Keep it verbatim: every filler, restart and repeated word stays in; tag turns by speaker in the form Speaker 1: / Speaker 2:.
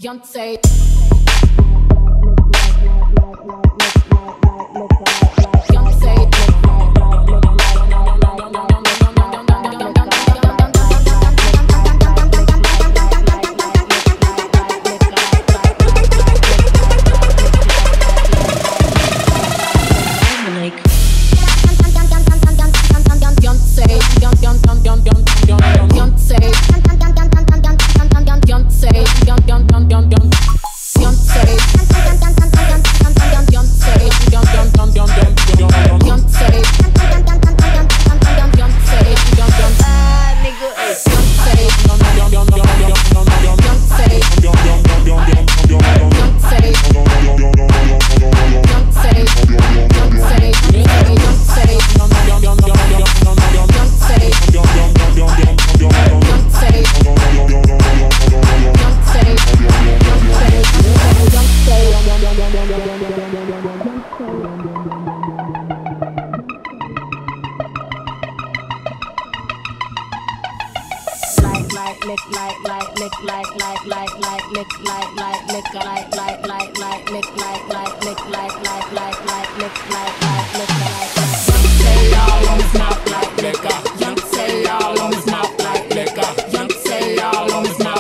Speaker 1: Beyonce. Like lick like like lick like like like like lick like like lick like like like like lick like like lick like like like like lick like like lick like Young say all on his mouth like liquor. Young say all on his mouth like liquor. Young say all on his mouth.